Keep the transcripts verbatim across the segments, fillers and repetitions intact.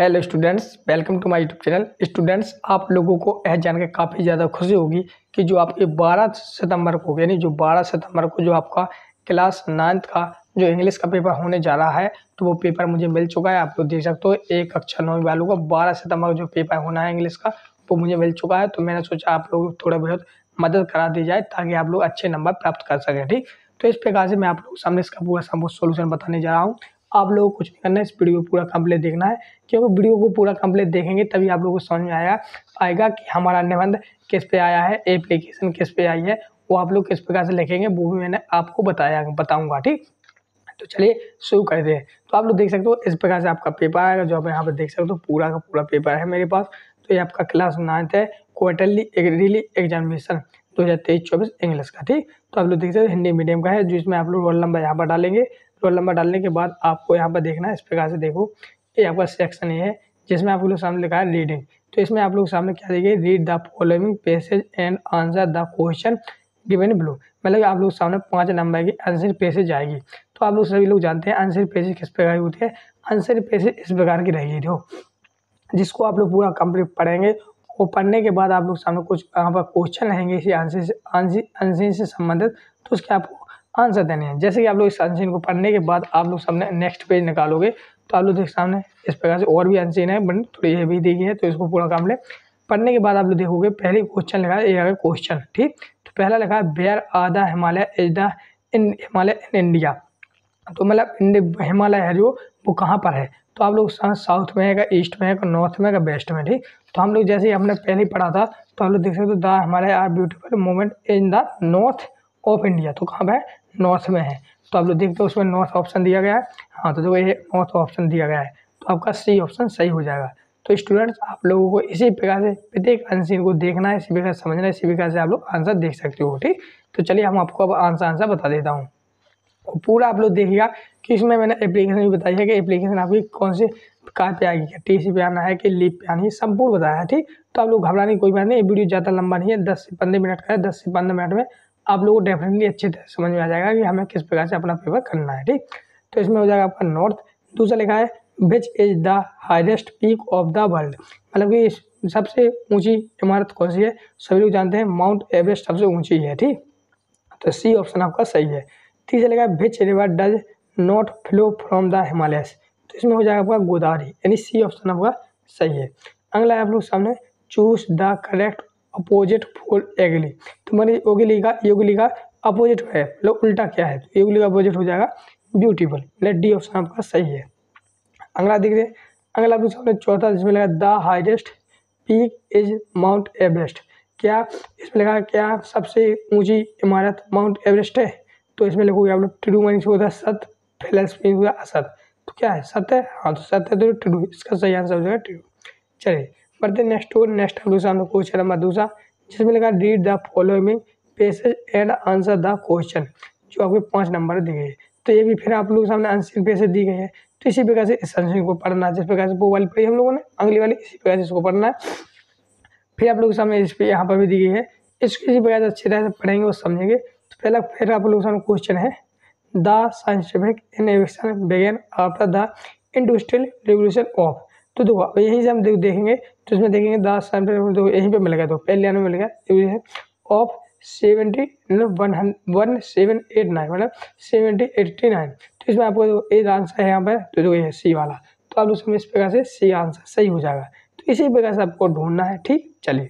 Hello students, welcome to my YouTube channel. Students, आप लोगों को यह जानकर काफ़ी ज़्यादा खुशी होगी कि जो आपके बारह सितंबर को यानी जो बारह सितंबर को जो आपका क्लास नाइन्थ का जो इंग्लिश का पेपर होने जा रहा है, तो वो पेपर मुझे मिल चुका है। आप लोग देख सकते हो, एक कक्षा नौवीं वालों का बारह सितंबर को जो पेपर होना है इंग्लिश का, वो मुझे मिल चुका है। तो मैंने सोचा आप लोग थोड़ा बहुत मदद करा दी जाए ताकि आप लोग अच्छे नंबर प्राप्त कर सकें। ठीक, तो इस प्रकार से मैं आप लोगों के सामने इसका पूरा सब सोल्यूशन बताने जा रहा हूँ। आप लोगों को कुछ नहीं करना है, इस वीडियो को पूरा कंप्लीट देखना है, क्योंकि वीडियो को पूरा कंप्लीट देखेंगे तभी आप लोगों को समझ में आएगा आएगा कि हमारा निबंध किस पे आया है, एप्लीकेशन किस पे आई है, वो आप लोग किस प्रकार से लिखेंगे वो भी मैंने आपको बताया बताऊंगा। ठीक, तो चलिए शुरू करते हैं। तो आप लोग देख सकते हो इस प्रकार से आपका पेपर आएगा, जो आप यहाँ पर देख सकते हो पूरा का पूरा पेपर है मेरे पास। तो ये आपका क्लास नाइन्थ है, क्वार्टरली एग्रीली एग्जामिनेशन दो हज़ार तेईस चौबीस इंग्लिश का। ठीक, तो आप लोग देख सकते हो हिंदी मीडियम का है, जिसमें आप लोग रोल नंबर यहाँ पर डालेंगे। रोल नंबर डालने के बाद आपको यहाँ पर देखना है इस प्रकार से, देखो ये आपका सेक्शन ये है जिसमें आप लोग सामने लिखा है रीडिंग। तो इसमें आप लोग सामने क्या देखिए, read the following passage and answer the question given below. मतलब आप लोग सामने पाँच नंबर की आंसर पैसेज आएगी। तो आप लोग सभी लोग जानते हैं आंसर पैसेज किस प्रकार की होती है। आंसर पैसेज इस प्रकार की रहेगी, जो जिसको आप लोग पूरा कंप्लीट पढ़ेंगे। वो पढ़ने के बाद आप लोग सामने कुछ यहाँ पर क्वेश्चन रहेंगे इसी आंसर से आंसर से संबंधित, तो उसके आपको आंसर देने हैं। जैसे कि आप लोग इस आंसर को पढ़ने के बाद आप लोग सामने नेक्स्ट पेज निकालोगे, तो आप लोग देख सामने इस प्रकार से और भी आंसर है, बट थोड़ी ये भी दी गई है, तो इसको पूरा कंप्लीट पढ़ने के बाद आप लोग देखोगे पहले क्वेश्चन लिखा है, ये है क्वेश्चन। ठीक, तो पहला लिखा है where are the Himalaya is the in Himalaya in India. तो मतलब हिमालय है जो वो कहाँ पर है, तो आप लोग साउथ में है, ईस्ट में है, नॉर्थ में है, वेस्ट में। ठीक, तो हम लोग जैसे ही हमने पहले पढ़ा था, तो आप लोग देख सकते हो the Himalaya are beautiful moment in the north of India. तो कहाँ पर है, नॉर्थ में है। तो आप लोग देखते हो उसमें नॉर्थ ऑप्शन दिया गया है। हाँ, तो देखो ये नॉर्थ ऑप्शन दिया गया है, तो आपका सी ऑप्शन सही हो जाएगा। तो स्टूडेंट्स, आप लोगों को इसी प्रकार से प्रत्येक आंसर को देखना है, इसी प्रकार से समझना है, इसी प्रकार से आप लोग आंसर देख सकते हो। ठीक, तो चलिए हम आपको अब आंसर आंसर बता देता हूँ। पूरा आप लोग देखिएगा कि इसमें मैंने एप्लीकेशन भी बताई है कि एप्लीकेशन आपकी कौन से कहाँ पे आएगी, टीसी पे आना है कि लीप पे आनी है, संपूर्ण बताया है। ठीक, तो आप लोग घबराने की कोई बात नहीं, ये वीडियो ज़्यादा लंबा नहीं है, दस से पंद्रह मिनट का है। दस से पंद्रह मिनट में आप लोगों को डेफिनेटली अच्छी तरह समझ में आ जाएगा कि हमें किस प्रकार से अपना पेपर करना है। ठीक, तो इसमें हो जाएगा आपका नॉर्थ। दूसरा लिखा है which is the highest peak of the world, मतलब कि सबसे ऊंची इमारत कौन सी है। सभी लोग जानते हैं माउंट एवरेस्ट सबसे ऊंची है। ठीक, तो सी ऑप्शन आपका सही है। तीसरा लिखा है which river does not flow from the Himalayas, तो इसमें हो जाएगा आपका गोदावरी, यानी सी ऑप्शन आपका सही है। अगला है आप लोग सामने choose the correct opposite for ugly, तो मैंने योगिली का योगिली का अपोजिट है, मतलब उल्टा क्या है, तो योगिली का अपोजिट हो जाएगा ब्यूटीफुल, मतलब डी ऑप्शन आपका सही है। अगला देख रहे अगला आप लोग सामने चौथा, जिसमें लगा the highest peak is Mount Everest, क्या इसमें लगा क्या सबसे ऊंची इमारत माउंट एवरेस्ट है। तो इसमें लिखोगे आप लोग ट्रू माइनस होगा सत, प्लस होगा असत, तो क्या है सत्य है। हाँ, तो सत्य तो ट्रू, इसका सही आंसर हो जाएगा ट्रू। चलिए बढ़ते नेक्स्ट और नेक्स्ट हम लोग सामने क्वेश्चन नंबर दूसरा, जिसमें लिखा read the following passage and answer the question, जो आपके पाँच नंबर दिए गए। तो ये भी फिर आप लोग सामने आंसर पैसेज दी गई है, तो इसी प्रकार से इस आंसर को पढ़ना है, जिस प्रकार से वो वाली पढ़ी हम लोगों ने, अगली वाली इसी प्रकार से इसको पढ़ना है। फिर आप लोग सामने इस पे यहाँ पर भी दी गई है, इसको इसी प्रकार से अच्छी तरह से पढ़ेंगे और समझेंगे। तो पहला फिर आप लोग सामने क्वेश्चन है the scientific innovation began after the industrial revolution of. तो देखो यहीं से हम देखेंगे, तो इसमें देखेंगे द साइंटिफिक, तो यहीं पे मिलेगा, तो पहले आने में मिलेगा of seventy one one seven eight nine, मतलब सेवेंटी एट्टी नाइन। तो इसमें आपको एक आंसर है यहाँ पर, तो जो ये सी वाला, तो आप लोग समझ इस प्रकार से सी आंसर सही हो जाएगा। तो इसी प्रकार से आपको ढूंढना है। ठीक, चलिए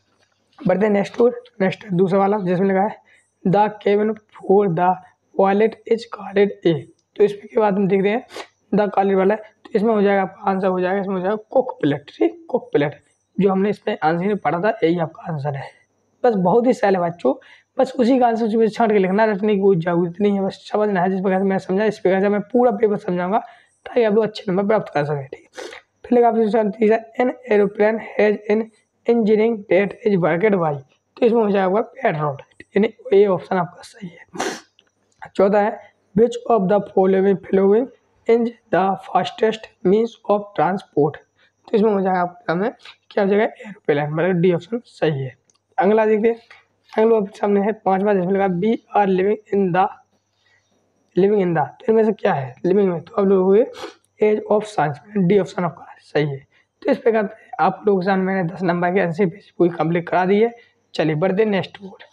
बढ़ते हैं नेक्स्ट और नेक्स्ट दूसरा वाला, जिसमें लगा है the cabin for the wallet is called a. तो इसमें के बाद हम देख रहे हैं द कॉलेज वाला है, तो इसमें हो जाएगा आपका आंसर हो जाएगा, इसमें हो जाएगा कुक प्लेट। ठीक, कुक प्लेट जो हमने इसमें आंसर में पढ़ा था, यही आपका आंसर है। बस बहुत ही सहल है बच्चों, बस उसी का आंसर उसमें छांट के लिखना, रटने की कोई जरूरत नहीं है, बस समझना है। जिस प्रकार से मैं समझा इस प्रकार से मैं पूरा पेपर समझाऊंगा ताकि आप लोग अच्छे नंबर प्राप्त कर सकें। ठीक, फिर लगा तीसरा an aeroplane has an engineering date is worked by, तो इसमें हो जाएगा पेट्रोल, यानी ये ऑप्शन आपका सही है। चौथा है which of the following flowing is the fastest means of transport, तो इसमें हो जाएगा आपके सामने क्या हो जाएगा एरोप्लेन, मतलब डी ऑप्शन सही है। अगला देखिए, अगला सामने है पांचवा, जिसमें लगा we are living in the living in the, तो इनमें से क्या है लिविंग में, तो अब लोग हुए age of science, D option आपका सही है। तो इस प्रकार आप लोगों के सामने मैंने दस नंबर की आंसर पूरी कंप्लीट करा दी है। चलिए बढ़ते नेक्स्ट बोर्ड।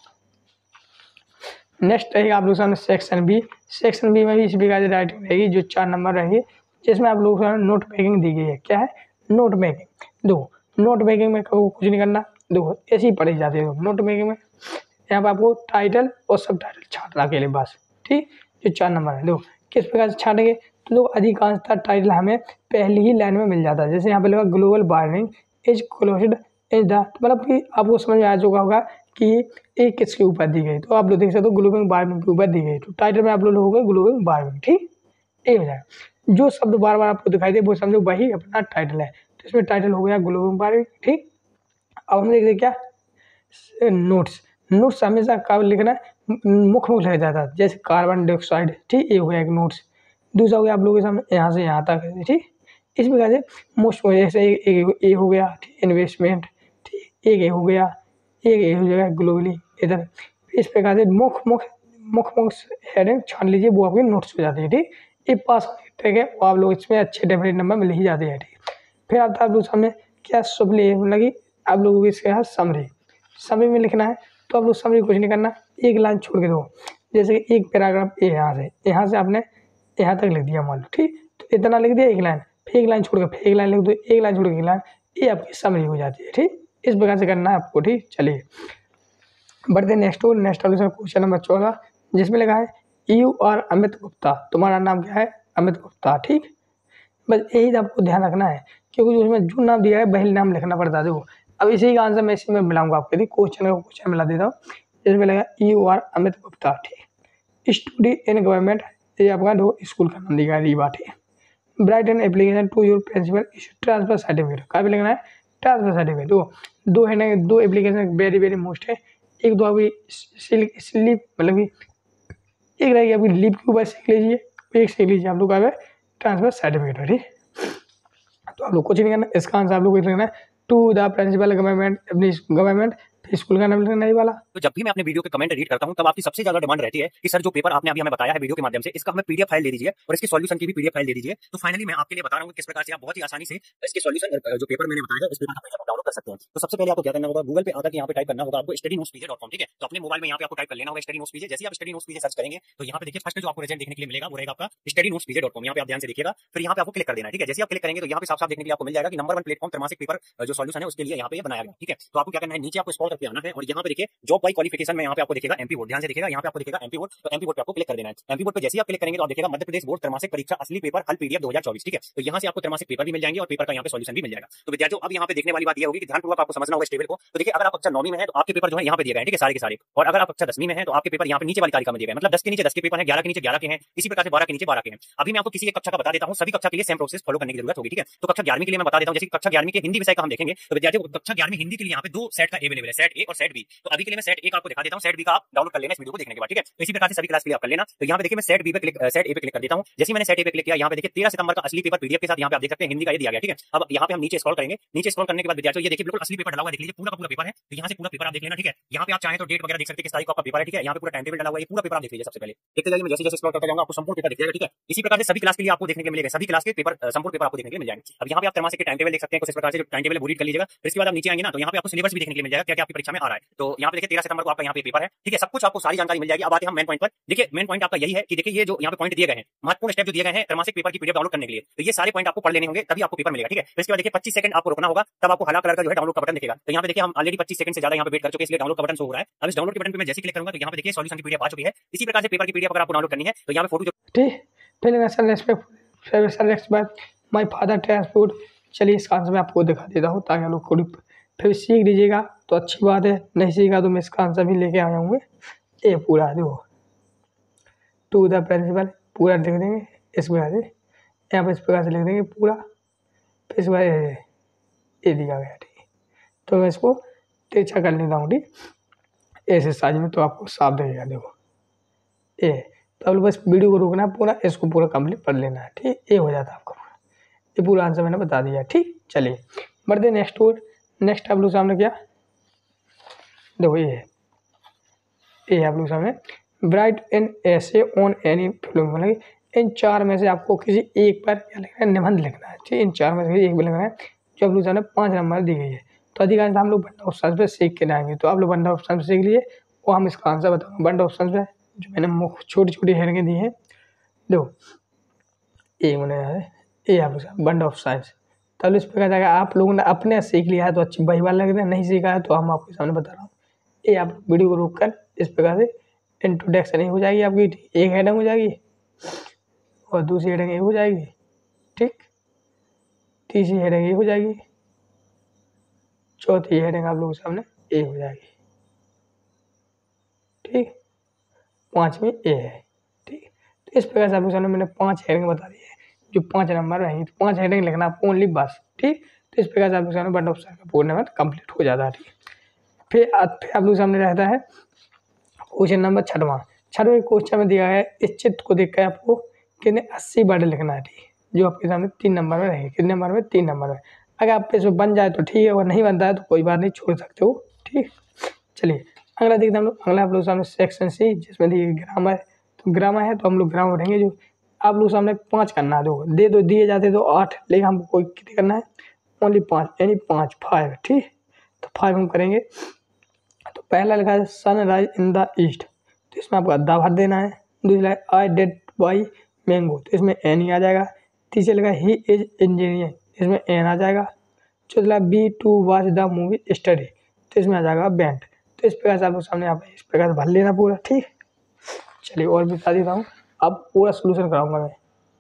नेक्स्ट रहेगा आप लोगों के सामने सेक्शन बी। सेक्शन बी में भी इस प्रकार की राइटिंग रहेगी जो चार नंबर रहेगी, जिसमें आप लोगों के सामने नोट मेकिंग दी गई है। क्या है? Note making. देखो नोट मेकिंग में कभी कुछ नहीं करना, देखो ऐसी ही पढ़ी जाती है नोट मेकिंग में। यहाँ पर आपको टाइटल और सब टाइटल छांटना के लिए बस, ठीक। जो चार नंबर है देखो किस प्रकार से छाटेंगे, तो देखो अधिकांशतः टाइटल हमें पहली ही लाइन में मिल जाता है। जैसे यहाँ पे लगा global warming is closed is the, मतलब कि आपको समझ में आ चुका होगा कि ये किसके ऊपर दी गई। तो आप लोग देख सकते हो ग्लोबल वार्मिंग के ऊपर दी गई, तो टाइटल में आप लोग लोगोगे ग्लोबल वार्मिंग, ठीक। ये हो जाएगा। जो शब्द बार बार आपको दिखाई दे वो समझो वही अपना टाइटल है। तो इसमें टाइटल हो गया ग्लोबल वार्मिंग, ठीक। अब हम देखते क्या नोट्स। नोट्स हमेशा कब लिखना है? मुख्य मुख्य लिखा जाता है, जैसे कार्बन डाइऑक्साइड, ठीक। ये हो गया एक नोट्स। दूसरा हो गया आप लोगों के सामने यहाँ से यहाँ तक, ठीक। इस प्रकार से मोस्ट जैसे ए हो गया, ठीक, इन्वेस्टमेंट, ठीक। एक ए हो गया, एक ए हो जाएगा ग्लोबली इधर। इस प्रकार से मुख्य मुख्य मुख्य मुख्य हेडिंग छान लीजिए, वो आपकी नोट्स हो जाती है, ठीक। ये पास ठीक है, वो आप लोग इसमें अच्छे डेफिनेट नंबर मिल ही जाते हैं, ठीक। फिर आता है आप लोग सामने क्या सुपली लगी आप लोगों को इसके यहाँ समरी। समरी में लिखना है तो आप लोग समरी कुछ नहीं करना, एक लाइन छोड़ के दो। जैसे कि एक पैराग्राफ ए यहाँ से यहाँ से आपने यहाँ तक लिख दिया मान लो, ठीक। तो इतना लिख दिया एक लाइन, फिर एक लाइन छोड़ के फिर एक लाइन लिख दो, एक लाइन छोड़ के एक लाइन, ये आपकी समरी हो जाती है, ठीक। इस प्रकार से करना है आपको, ठीक। चलिए बढ़ते नेक्स्ट और नेक्स्ट क्वेश्चन नंबर चौदह, जिसमें लिखा है यू आर अमित गुप्ता, तुम्हारा नाम क्या है? अमित गुप्ता, ठीक। बस यही आपको ध्यान रखना है, क्योंकि उसमें जो नाम दिया है वही नाम लिखना पड़ता है। देखो अब इसी का आंसर मैं इसी में मिलाऊंगा आपके लिए, क्वेश्चन का क्वेश्चन मिला देता हूँ। इसमें लगा यू आर अमित गुप्ता, ठीक। स्टडी इन गवर्नमेंट, ये आपका दो स्कूल का नाम दिया है रीवा, ठीक। Write an application to your principal issue transfer certificate, कहाँ भी लिखना है? Transfer certificate. दो दो है ना, दो एप्लीकेशन वेरी वेरी मोस्ट है। एक दो अभी स्लीप मतलब कि एक रहेगी आपकी लीव के ऊपर सीख लीजिए, एक सीख लीजिए आप लोग का ट्रांसफर सर्टिफिकेट, ठीक। तो आप लोग कुछ नहीं करना, इसका आंसर आप लोग को लिखना है टू द प्रिंसिपल गवर्नमेंट अपनी गवर्नमेंट, फिर स्कूल का नाम लिखना नहीं वाला। तो जब भी मैं अपने वीडियो के कमेंट रीड करता हूं तब आपकी सबसे ज्यादा डिमांड रहती है कि सर जो पेपर आपने अभी हमें बताया है वीडियो के माध्यम से, इसका हमें पीडीएफ फाइल दे दीजिए और इसके सॉल्यूशन की भी पीडीएफ फाइल दे दीजिए। तो फाइनली मैं आपके लिए बता रहा हूं किस प्रकार से आप बहुत ही आसानी से इसके सॉल्यूशन जो पेपर मैंने बताया है इस पेपर को डाउनलोड कर सकते हैं। तो सबसे पहले आपको क्या करना होगा, गूगल पे आकर यहाँ पे टाइप करना होगा आपको study notes PJ dot com, ठीक है। तो अपने मोबाइल में यहाँ पे आपको टाइप कर लेना होगा स्टडी नोट्स पीजे। जैसे आप स्टडी नोट्स पीजे सर्च करेंगे तो यहाँ पे देखिए फर्स्ट जो आपको रिजल्ट देखने के लिए मिलेगा वो रहेगा आपका study notes PJ dot com. यहाँ पे आप ध्यान से देखिएगा, फिर यहाँ पे आपको क्लिक कर देना है, ठीक है। जैसे आप क्लिक करेंगे तो यहाँ पे साफ साफ देखने के लिए आपको मिल जाएगा कि नंबर वन प्लेटफॉर्म त्रैमासिक पेपर जो सॉल्यूशन है उसके लिए यहाँ पे बनाया गया, ठीक है। तो आपको क्या करना है, नीचे आपको स्क्रॉल करके आना है और यहाँ पे देखिए जॉब बाय क्वालिफिकेशन में यहाँ पे आपको दिखेगा एमपी बोर्ड, ध्यान से देखिएगा, यहाँ पे आपको दिखेगा एमपी बोर्ड। तो एमपी बोर्ड पे आपको क्लिक कर देना है। एमपी बोर्ड पे जैसे आप क्लिक करेंगे तो आप देखिएगा मध्य प्रदेश बोर्ड त्रैमासिक परीक्षा असली पेपर हल पीडीएफ दो हज़ार चौबीस, ठीक है। तो यहाँ से आपको त्रैमासिक पेपर भी मिल जाएंगे और पेपर का यहाँ पे सॉल्यूशन भी मिल जाएगा। तो विद्यार्थियों अब यहाँ पे देखने वाली बात ये होगी कि ध्यानपूर्वक आपको समझना होगा इस टेबल को। तो देखिए अगर आप कक्षा नौवीं में है तो आपके पेपर जो है यहाँ पे दिए गए हैं, ठीक है, सारे के सारे। और अगर आप कक्षा दसवीं में है तो आपके पेपर यहाँ पे नीचे वाली तालिका में दिए गए, मतलब दस के नीचे दस के पेपर है, ग्यारह के नीचे ग्यारह के हैं, इसी प्रकार से बारह के नीचे बारह के हैं। अभी मैं आपको किसी एक कक्षा का बता देता हूँ, सभी कक्षा के लिए सेम प्रोसेस फॉलो करने की जरूरत होगी, ठीक है। तो कक्षा ग्यारहवीं के लिए मैं बता देता हूँ, जैसे कक्षा ग्यारहवीं के हिंदी विषय का हम देखेंगे तो विद्यार्थियों कक्षा ग्यारहवीं हिंदी के लिए यहाँ पे दो सेट का अवेलेबल है, सेट ए और सेट बी। तो अभी के लिए मैं सेट ए का आपको दिखा देता हूँ, सेट बी का आप डाउनलोड कर लेना इस वीडियो को देखने के बाद, ठीक है। तो इसी प्रकार से सभी क्लास के लिए आप कर लेना। तो यहाँ पे देखिए मैं सेट बी पे क्लिक सेट ए पे क्लिक कर देता हूँ। जैसे मैंने सेट ए पे क्लिक किया यहाँ पे देखिए तेरह सितंबर का असली पेपर पीडीएफ के साथ यहाँ पे आप देख सकते हैं हिंदी का ये दिया गया, ठीक है। अब यहाँ पे हम नीचे स्क्रॉल करेंगे, नीचे स्क्रॉल करने के बाद विद्यार्थियों ये देखिए बिल्कुल असली पेपर डला हुआ, देख लीजिए पूरा पूरा पेपर है। तो यहाँ से पूरा पेपर आप देख लेना, ठीक है। यहाँ पे आप चाहें तो डेट वगैरह देख सकते हैं किस तारीख को आपका पेपर है, ठीक है। यहाँ पे पूरा टाइम टेबल डला हुआ है, पूरा पेपर आप देख लीजिए। सबसे पहले देखते जाइए, मैं जैसे जैसे स्क्रॉल करता जाऊंगा आपको संपूर्ण पेपर दिख जाएगा, ठीक है। इसी प्रकार से सभी क्लास के लिए आपको देखने के मिलेगा, सभी क्लास के पेपर संपूर्ण पेपर आपको देखने के लिए मिल जाएंगे। अब यहाँ पे आप त्रैमासिक के टाइम टेबल देख सकते हैं, कुछ इस प्रकार से जो टाइम टेबल है वो रीड कर लीजिएगा। फिर इसके बाद आप नीचे आएंगे ना तो यहाँ पे आपको सिलेबस भी देखने के लिए मिल जाएगा, क्या क्या आपकी परीक्षा में आ रहा है। तो यहाँ पे देखिए तेरह सितंबर को आपका यहाँ पे पेपर है, ठीक है। सब कुछ आपको सारी जानकारी मिल जाएगी। अब आते हैं हम मेन पॉइंट पर। देखिए मेन पॉइंट आपका यही है कि देखिए ये जो यहाँ पे पॉइंट दिए गए हैं, महत्वपूर्ण स्टेप जो दिए गए हैं त्रैमासिक पेपर की पीडीएफ डाउनलोड करने के लिए, तो ये सारे पॉइंट आपको पढ़ लेने होंगे तभी आपको पेपर मिलेगा, ठीक है। फिर इसके बाद देखिए पच्चीस सेकंड आपको रुकना होगा, तब आपको हरा कलर का जो है डाउनलोड का बटन दिखेगा। तो यहाँ पे देखिए हम ऑलरेडी पच्चीस सेकंड से ज्यादा यहाँ पे वेट कर चुके हैं, इसलिए डाउनलोड का बटन शो हो रहा है। अब इस डाउनलोड के बटन पे मैं जैसे क्लिक करूंगा तो यहाँ पे देखिए सॉल्यूशन की पीडीएफ आ चुकी है। इसी प्रकार से पेपर की पीडीएफ अगर आपको डाउनलोड करनी है तो यहाँ पे फोटो, ठीक। फिर माई फादर ट्रांसपोर्ट, चलिए इसका आंसर मैं आपको दिखा देता हूँ ताकि आप लोग को फिर सीख लीजिएगा तो अच्छी बात है, नहीं सीखा तो मैं इसका आंसर भी लेके आया हूँ। ये पूरा देखो टू द प्रिंसिपल पूरा लिख देंगे इस प्रकार से, यहाँ पर इस प्रकार से लिख देंगे पूरा। फिर इसके बाद ये दिया गया, ठीक। तो मैं इसको तिरछा कर लेता हूँ, ठीक, ऐसे साइज में, तो आपको साफ दिखेगा। देखो ये तो अब बस वीडियो को रोकना है पूरा, इसको पूरा कंप्लीट पढ़ लेना है, ठीक। ये हो जाता है आपका पूरा, ये पूरा आंसर मैंने बता दिया, ठीक। चलिए बढ़ते नेक्स्ट और नेक्स्ट आप लोग सामने क्या देखो ये है, ये आप लोग सामने write an essay on any film, मतलब इन चार में से आपको किसी एक पर क्या लिखना है, निबंध लिखना है। ठीक है, इन चार में से एक भी लिखना है जो आप लोग सामने पाँच नंबर दी गई है। तो अधिकांश हम लोग बंडा ऑप्शन पे सीख के जाएंगे। तो आप लोग बंडा ऑप्शन पे सीख लिए, वो हम इसका आंसर बताऊंगा बंडा ऑप्शन पे जो मैंने छोटी छोटी हेडिंग दी है। देखो ए मैंने ए आप लोग बंडा ऑफ साइंस। तब इस प्रकार जाएगा आप लोगों ने अपने सीख लिया है तो अच्छी वही बात लग रही है, नहीं सीखा है तो हम आपके सामने बता रहा हूँ। ये आप वीडियो को रोक कर इस प्रकार से इंट्रोडक्शन ही हो जाएगी आपकी, एक हेडिंग हो जाएगी और दूसरी हेडिंग ये हो जाएगी। ठीक, तीसरी हेडिंग ये हो जाएगी, चौथी हेडिंग आप लोगों के सामने ए हो जाएगी। ठीक, पांचवी ए है। ठीक, तो इस प्रकार से आप लोगों के सामने मैंने पांच हेडिंग बता दी है जो पांच नंबर रहेंगी। तो पांच हेडिंग लिखना आपको ओनली बस। ठीक, तो इस प्रकार से आप लोग सामने बंडा ऑफ साइंस का पूर्ण नंबर कंप्लीट हो जाता है। ठीक, फिर फिर आप लोग सामने रहता है क्वेश्चन नंबर छठवां। छठवें क्वेश्चन में दिया है इस चित्र को देखकर आपको कितने अस्सी वर्ड लिखना है। ठीक, जो आपके सामने तीन नंबर में रहेगी। कितने नंबर में? तीन नंबर में। अगर आप पे इसमें बन जाए तो ठीक है, और नहीं बनता है तो कोई बात नहीं, छोड़ सकते हो। ठीक, चलिए अगला देखते हैं हम लोग। अगला आप लोग सामने सेक्शन सी जिसमें दिए ग्रामर। तो ग्रामर है तो हम लोग ग्रामर पढ़ेंगे। जो आप लोग सामने पाँच करना है, दो दे दो दिए जाते तो आठ, लेकिन हमको कोई कितने करना है? ओनली पाँच, यानी पाँच फाइव। ठीक, तो फाइव हम करेंगे। तो पहला लिखा है सनराइज इन द ईस्ट, तो इसमें आपको अद्दा भर देना है। दूसरा आई डेड बाई मैंगो, तो इसमें एन ही आ जाएगा। तीसरा लिखा ही इज इंजीनियर, इसमें एन आ जाएगा। चौथा we to watch the movie study, तो इसमें आ जाएगा बैंड। तो इस प्रकार से आप लोग सामने आप इस प्रकार से भर लेना पूरा। ठीक, चलिए और भी बता देता हूँ। अब पूरा सोल्यूशन कराऊंगा मैं।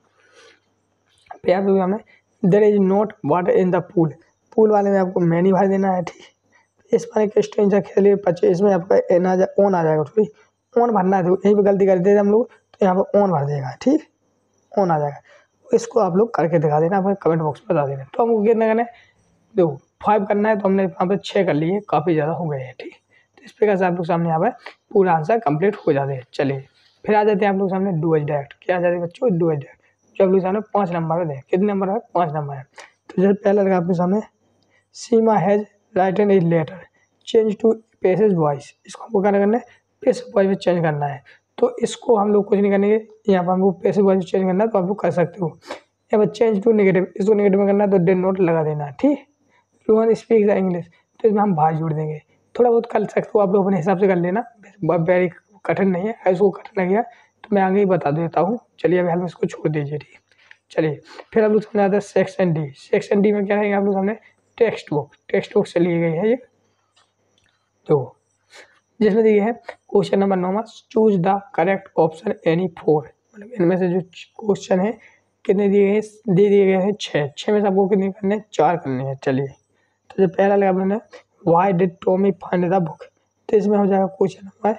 फिर आप लोग सामने there is not water in the pool, pool वाले में आपको मैनी भर देना है। ठीक, इस बारे के स्ट्रेंजर खेलिए पच्चीस, इसमें आपका एन आ जाए, ऑन आ जाएगा। ठीक, ऑन भरना है, तो यहीं पे गलती कर देते हम लोग, तो यहाँ पर ऑन भर देगा। ठीक, ऑन आ जाएगा। इसको आप लोग करके दिखा देना, अपने कमेंट बॉक्स में बता देना। तो हमको कितना करना है? देखो फाइव करना है, तो हमने यहाँ पे छः कर लिए, काफ़ी ज़्यादा हो गए हैं। ठीक, तो इस प्रकार से आप लोग सामने यहाँ पर पूरा आंसर कंप्लीट हो जाते हैं। चलिए फिर आ जाते हैं आप लोग सामने डू एज डायरेक्ट। क्या आ जाते हैं बच्चों? डू एज डायरेक्ट, जो आप लोग सामने पाँच नंबर में है। कितने नंबर है? पाँच नंबर है। तो जैसे पहला लगा आपके सामने Seema has written a letter change to passive voice, इसको हमको क्या करना है? पेसेज वॉइस में चेंज करना है। तो इसको हम लोग कुछ नहीं करेंगे, यहाँ पर हमको पेसेज वॉइस में चेंज करना है, तो आप लोग कर सकते हो। यहाँ पर चेंज टू नेगेटिव, इसको नेगेटिव में करना है तो डिड नॉट लगा देना है। ठीक, रोहन स्पीक द इंग्लिश, तो इसमें हम भाई जोड़ देंगे। थोड़ा बहुत कर सकते हो आप लोग अपने हिसाब से कर लेना, वेरी कठिन नहीं है। इसको कठिन लग गया तो मैं आगे ही बता देता हूँ। चलिए अभी हाल में इसको छोड़ दीजिए। ठीक, चलिए फिर आप लोग सामने आता है सेक्शन डी। सेक्शन डी में क्या रहेगा आप लोग सामने? टेक्स्ट बुक, टेक्स्ट बुक से ली गई है ये। तो जिसमें दिए है क्वेश्चन नंबर नौ में choose the correct option any four, मतलब इनमें से जो क्वेश्चन है कितने दिए गए हैं? दे दिए गए हैं छः। छः में से आपको कितने करने हैं? चार करने हैं। चलिए तो जो पहला लगा मैंने why did Tommy find the book, तो इसमें हो जाएगा क्वेश्चन नंबर,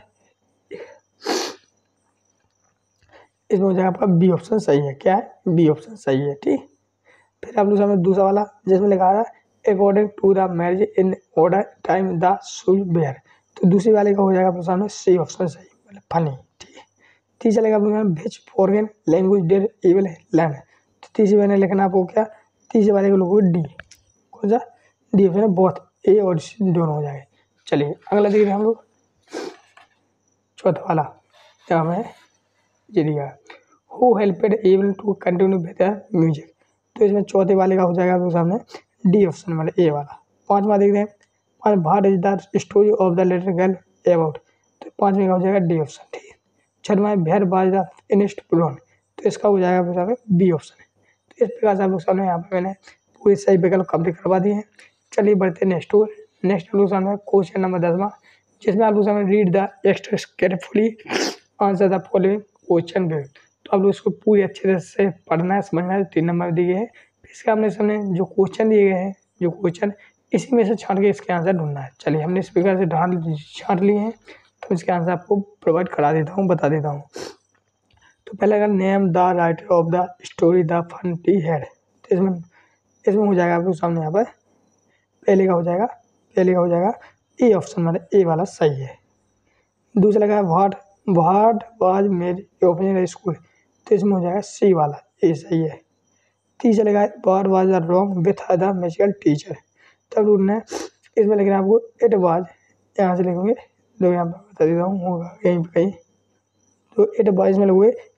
इसमें हो जाएगा आपका बी ऑप्शन सही है। क्या है? बी ऑप्शन सही है। ठीक, फिर आप लोग सामने दूसरा वाला जिसमें लिखा है according to the marriage in order time the should bear, तो दूसरी वाले का हो जाएगा आप लोग सामने सी ऑप्शन सही, मतलब फनी। ठीक है, तीसरा लेगा आप लोग सामने भेज foreign language dead able land, तो तीसरी वाले लिखना आपको क्या? तीसरे वाले को लोगों को डी, कौन सा? डी ऑप्शन है, बहुत ए और सी दोनों हो जाएंगे। चलिए अगला देख रहे हैं हम लोग चौथा वाला, क्या है ये दिया who helped able to continue with music, तो इसमें चौथे वाले का हो जाएगा आपके सामने डी ऑप्शन वाले ए वाला। पांचवा देखते हैं पाँच what is the story of the little girl about, तो पांचवें का हो जाएगा डी ऑप्शन। ठीक है, छठवां भेड़ बाज द फिनिश्ड प्रोन, तो इसका हो जाएगा आपके सामने बी ऑप्शन। तो इस प्रकार से आप लोग सामने यहाँ पर मैंने पूरे सही विकल्प कंप्लीट करवा दिए हैं। चलिए बढ़ते हैं नेक्स्ट ओर। नेक्स्ट आप लोग सामने क्वेश्चन नंबर दसवां, जिसमें आप लोग सामने read the text carefully answer the following question below, तो आप लोग इसको पूरी अच्छे तरह से पढ़ना है, समझना है। तीन नंबर दिए हैं, फिर इसके हमने सामने जो क्वेश्चन दिए गए हैं, जो क्वेश्चन इसी में से छांट के इसके आंसर ढूंढना है। चलिए हमने इस प्रकार से ढांड छांट लिए हैं, तो इसके आंसर आपको प्रोवाइड करा देता हूँ, बता देता हूँ। तो पहले अगर name the writer of the story the fun they had, तो इसमें इसमें हो जाएगा आपके सामने यहाँ पर पहले का हो जाएगा पहले का हो जाएगा ए ऑप्शन, मतलब ए वाला सही है। दूसरा लगा what what was made opening school, तो इसमें हो जाएगा सी वाला ए सही है। तीसरा लगा what was the wrong with the magical teacher, तब ढूंढना है इसमें लिखना आपको इट वाज, यहाँ से लिखोगे, लोग यहाँ पर बता देता हूँ, होगा यहीं पर कहीं, तो इट वाज में लोगे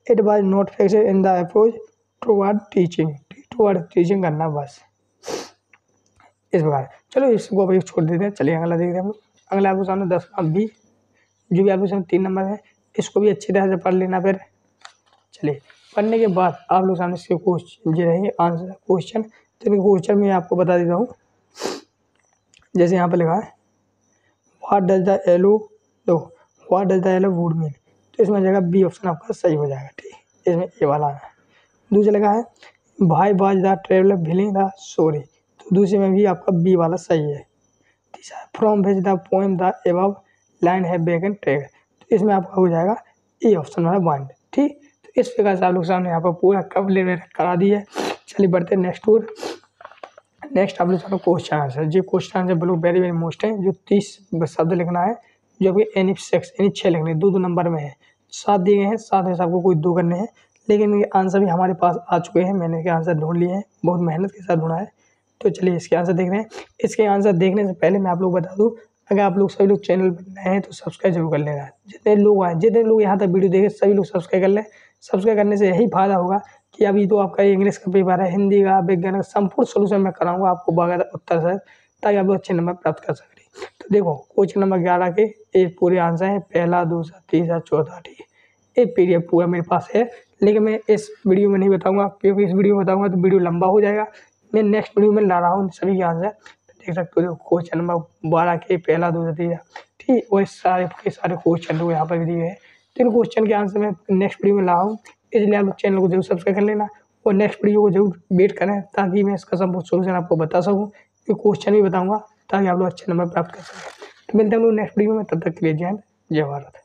it was not fixed in the approach toward teaching, toward teaching करना बस इस प्रकार। चलो इसको अभी छोड़ देते हैं, चलिए अगला देखते हैं हम लोग। अगला आपके सामने दस का बी, जो भी आपके सामने तीन नंबर है, इसको भी अच्छी तरह से पढ़ लेना। फिर चलिए पढ़ने के बाद आप लोग सामने इसके क्वेश्चन जो रहेंगे आंसर क्वेश्चन, तो इन क्वेश्चन में आपको बता देता हूँ। जैसे यहाँ पर लिखा है व्हाट डज द येलो, दो what does the yellow wood mean, तो इसमें जगह बी ऑप्शन आपका सही हो जाएगा। ठीक, इसमें ए वाला है। दूसरा लगा है why was the traveller feeling the story, तो दूसरे में भी आपका बी वाला सही है। तीसरा from which the poem the above line है बैक एंड ट्रैक, तो इसमें आपका हो जाएगा ए ऑप्शन वाला वन। ठीक, तो इस प्रकार से आप लोग सामने यहाँ पर पूरा कंप्लीट करा दी है। चलिए बढ़ते हैं नेक्स्ट टूर। नेक्स्ट आप लोग सामने क्वेश्चन आंसर, जो क्वेश्चन आंसर बिल्कुल वेरी वेरी मोस्ट है, जो तीस शब्द लिखना है, जो आपके एनी सेक्स एनी छः लिखने, दो दो नंबर में है, सात दिए गए हैं, सात में से आपको कोई दो करने हैं। लेकिन ये आंसर भी हमारे पास आ चुके हैं, मैंने इसके आंसर ढूंढ लिए हैं, बहुत मेहनत के साथ ढूंढा है। तो चलिए इसके आंसर देख रहे हैं। इसके आंसर देखने से पहले मैं आप लोग बता दूं, अगर आप लोग सभी लोग चैनल पर नए हैं तो सब्सक्राइब जरूर कर लेना। जितने लोग आए जितने लोग यहाँ तक वीडियो देखे सभी लोग सब्सक्राइब कर लें। सब्सक्राइब करने से यही फायदा होगा कि अभी तो आपका इंग्लिश का पेपर है, हिंदी का, विज्ञान का संपूर्ण सोल्यूशन मैं कराऊंगा आपको बगैर उत्तर से, ताकि आप लोग अच्छे नंबर प्राप्त कर सकें। तो देखो क्वेश्चन नंबर ग्यारह के ये पूरे आंसर है, पहला दूसरा तीसरा चौथा। ठीक, ये पीडीएफ पूरा मेरे पास है, लेकिन मैं इस वीडियो में नहीं बताऊंगा, क्योंकि इस वीडियो में बताऊंगा तो वीडियो लंबा हो जाएगा। मैं नेक्स्ट वीडियो में ला रहा हूँ सभी के आंसर, देख सकते हो। क्वेश्चन नंबर बारह के पहला दूसरा तीसरा, ठीक, वही सारे के सारे क्वेश्चन लोग यहाँ पर दिए हैं। तो इन क्वेश्चन के आंसर मैं नेक्स्ट वीडियो में ला हूँ, इसलिए आप चैनल को जरूर सब्सक्राइब कर लेना और नेक्स्ट वीडियो को जरूर वेट करें, ताकि मैं इसका संपूर्ण सोल्यूशन आपको बता सकूँ, कि क्वेश्चन भी बताऊँगा, ताकि आप लोग अच्छे नंबर प्राप्त कर सकें। तो मिलते हैं हम लोग नेक्स्ट वीडियो में, तब तक के लिए जय हिंद जय भारत।